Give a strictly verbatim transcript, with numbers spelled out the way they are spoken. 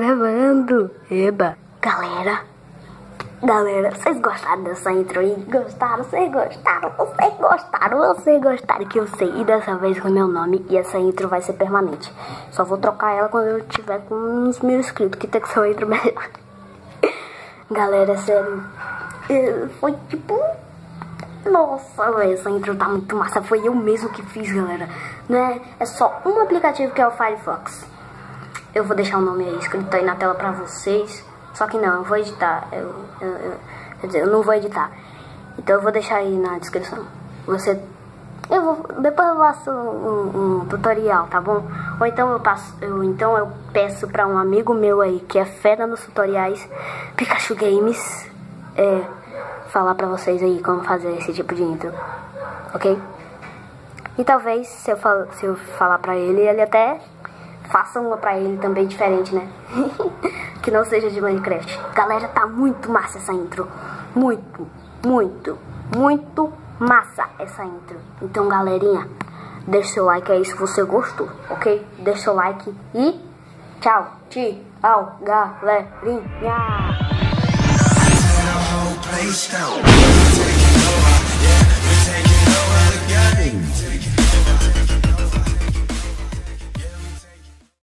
gravando. Eba. Galera, galera, vocês gostaram dessa intro aí? Gostaram? Vocês gostaram? Vocês gostaram? Vocês gostaram que eu sei. E dessa vez com o meu nome. E essa intro vai ser permanente. Só vou trocar ela quando eu tiver com uns mil inscritos, que tem que ser uma intro melhor. Galera, sério, foi tipo... Nossa, véio, essa intro tá muito massa. Foi eu mesmo que fiz, galera. Não é, é só um aplicativo que é o Firefox. Eu vou deixar o nome aí escrito aí na tela pra vocês. Só que não, eu vou editar. Eu, eu, eu, quer dizer, eu não vou editar. Então eu vou deixar aí na descrição. Você... Eu vou, depois eu faço um, um tutorial, tá bom? Ou então eu passo, eu, então eu peço pra um amigo meu aí que é fera nos tutoriais, Pikachu Games, é, falar pra vocês aí como fazer esse tipo de intro, ok? E talvez se eu, fal, se eu falar pra ele, ele até faça uma pra ele também diferente, né? Que não seja de Minecraft. Galera, tá muito massa essa intro. Muito, muito, muito massa essa intro. Então, galerinha, deixa seu like aí se você gostou, ok? Deixa seu like e tchau, tchau, galerinha.